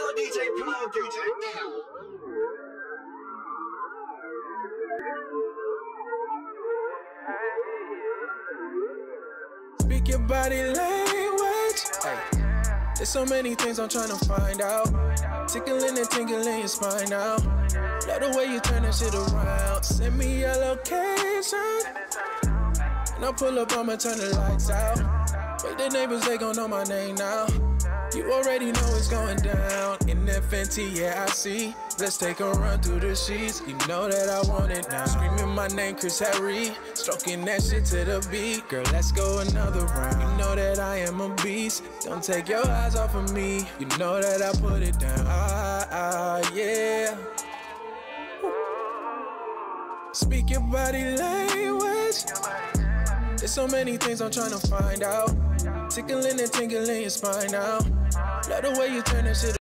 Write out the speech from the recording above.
DJ, plug DJ. Speak your body language. Hey. There's so many things I'm trying to find out. Tickling and tingling your spine now. Love the way you turn that shit around. Send me your location and I'll pull up, I'ma turn the lights out. Wait, the neighbors, they gon' know my name now. You already know it's going down. In that Fenty, yeah, I see. Let's take a run through the sheets. You know that I want it now. Screaming my name, Chris Harry. Stroking that shit to the beat. Girl, let's go another round. You know that I am a beast. Don't take your eyes off of me. You know that I put it down. Yeah. Speak your body language. There's so many things I'm trying to find out. Tickling and tingling your spine now. Love the way you turn that shit